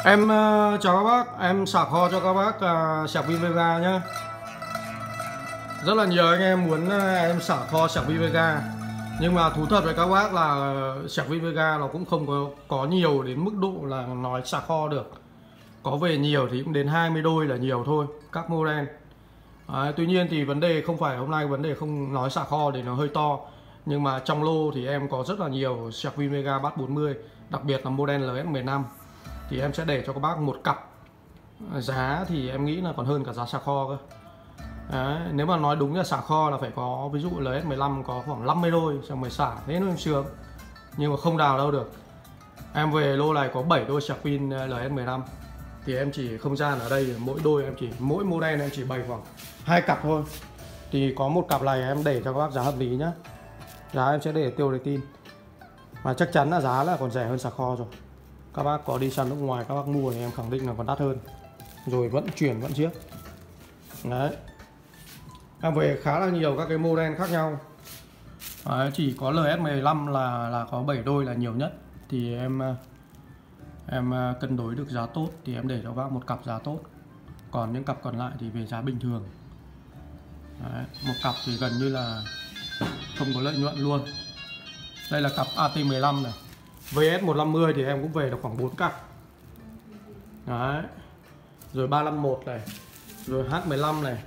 Em chào các bác, em xả kho cho các bác sạc pin Vega nhé. Rất là nhiều anh em muốn em xả kho sạc pin Vega, nhưng mà thú thật với các bác là sạc pin Vega nó cũng không có nhiều đến mức độ là nói xả kho được. Có về nhiều thì cũng đến 20 đôi là nhiều thôi, các model. Tuy nhiên thì vấn đề không phải hôm nay vấn đề không nói xả kho thì nó hơi to, nhưng mà trong lô thì em có rất là nhiều sạc pin Vega Bass 40, đặc biệt là model LS15. Thì em sẽ để cho các bác một cặp, giá thì em nghĩ là còn hơn cả giá xả kho cơ. Đấy, nếu mà nói đúng là xả kho là phải có, ví dụ LS15 có khoảng 50 đôi xong rồi xả thế nó sướng, nhưng mà không đào đâu được. Em về lô này có 7 đôi sạc pin LS15 thì em chỉ không gian ở đây mỗi đôi em chỉ mỗi model em chỉ bày khoảng 2 cặp thôi. Thì có một cặp này em để cho các bác giá hợp lý nhá. Giá em sẽ để tiêu đề tin, và chắc chắn là giá là còn rẻ hơn xả kho rồi. Các bác có đi săn nước ngoài các bác mua thì em khẳng định là còn đắt hơn, rồi vận chuyển vận chiếc. Đấy, em về khá là nhiều các cái model khác nhau. Đấy, chỉ có LS15 là có 7 đôi là nhiều nhất. Thì em cân đối được giá tốt thì em để cho các bác một cặp giá tốt, còn những cặp còn lại thì về giá bình thường. Đấy, một cặp thì gần như là không có lợi nhuận luôn. Đây là cặp AT15 này. VS150 thì em cũng về được khoảng 4 cặp. Đấy, rồi 351 này, rồi H15 này,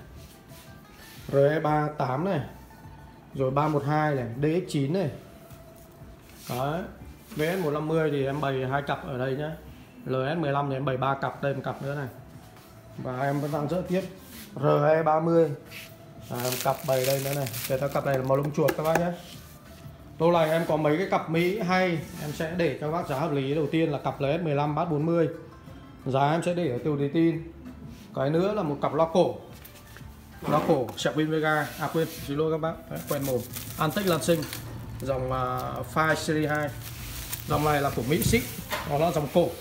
RE38 này, rồi 312 này, DX9 này. Đấy, VS150 thì em bày 2 cặp ở đây nhé. LS15 thì em bày 3 cặp, đây một cặp nữa này. Và em vẫn đang dỡ tiếp RE30, một cặp bày đây nữa này. Kể cả cặp này là màu lông chuột các bác nhé. Lô này em có mấy cái cặp Mỹ hay, em sẽ để cho các bác giá hợp lý. Đầu tiên là cặp LS15 Bass 40, giá em sẽ để ở tiêu đề tin. Cái nữa là một cặp loa cổ sạc pin Vega, quên, xin lỗi các bác. Đấy, quen mồm. Antec Lansing, dòng Fire Series 2. Dòng này là của Mỹ xích, nó là dòng cổ,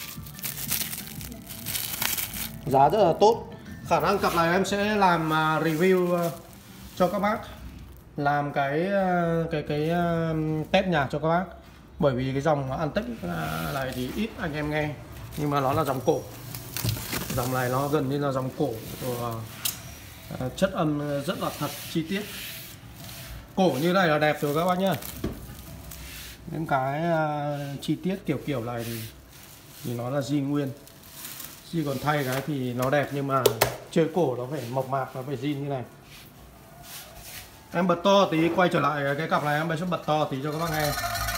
giá rất là tốt. Khả năng cặp này em sẽ làm review cho các bác, làm cái test nhạc cho các bác. Bởi vì cái dòng Antec này thì ít anh em nghe, nhưng mà nó là dòng cổ. Dòng này nó gần như là dòng cổ của chất âm rất là thật chi tiết. Cổ như này là đẹp rồi các bác nhá. Những cái chi tiết kiểu này thì nó là zin nguyên. Chỉ còn thay cái thì nó đẹp, nhưng mà chơi cổ nó phải mộc mạc, nó phải zin như này. Em bật to tí, quay trở lại cái cặp này em sẽ bật to tí cho các bác nghe.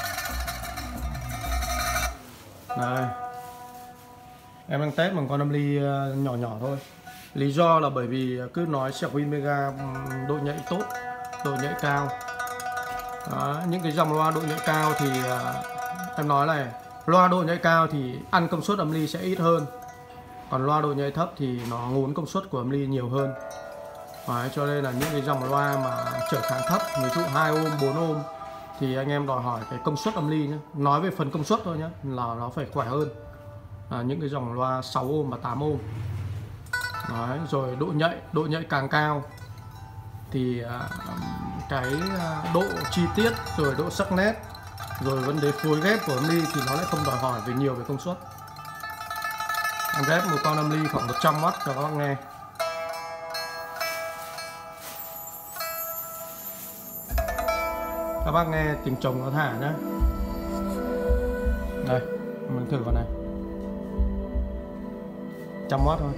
Đây, em đang test bằng con âm ly nhỏ thôi. Lý do là bởi vì cứ nói sạc pin Vega độ nhạy tốt, độ nhạy cao. Đó, những cái dòng loa độ nhạy cao thì em nói này, loa độ nhạy cao thì ăn công suất âm ly sẽ ít hơn, còn loa độ nhạy thấp thì nó ngốn công suất của âm ly nhiều hơn. Đấy, cho nên là những cái dòng loa mà trở kháng thấp, ví dụ 2 ohm, 4 ohm thì anh em đòi hỏi cái công suất âm ly nhé. Nói về phần công suất thôi nhé, là nó phải khỏe hơn những cái dòng loa 6 ohm và 8 ohm. Đấy, rồi độ nhạy càng cao thì cái độ chi tiết, rồi độ sắc nét, rồi vấn đề phối ghép của âm ly thì nó lại không đòi hỏi về nhiều về công suất. Em ghép một con âm ly khoảng 100W cho các bác nghe. Các bác nghe tiếng trống nó thả nhé. Đây, mình thử vào này, 100W thôi.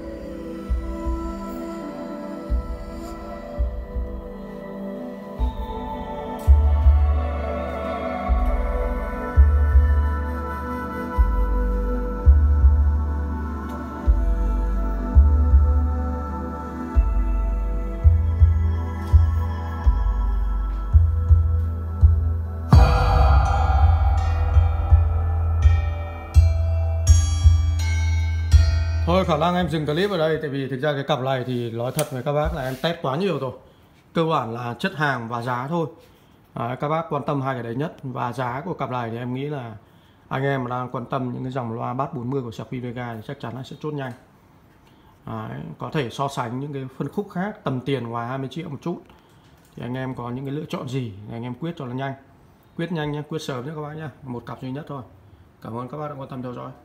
Thôi khả năng em dừng clip ở đây, tại vì thực ra cái cặp này thì nói thật với các bác là em test quá nhiều rồi. Cơ bản là chất hàng và giá thôi. Các bác quan tâm hai cái đấy nhất. Và giá của cặp này thì em nghĩ là anh em mà đang quan tâm những cái dòng loa Bass 40 của sạc pin Vega thì chắc chắn là sẽ chốt nhanh. Có thể so sánh những cái phân khúc khác tầm tiền ngoài 20 triệu một chút thì anh em có những cái lựa chọn gì thì anh em quyết cho nó nhanh. Quyết nhanh nhé, quyết sớm nhé các bác nhé. Một cặp duy nhất thôi. Cảm ơn các bác đã quan tâm theo dõi.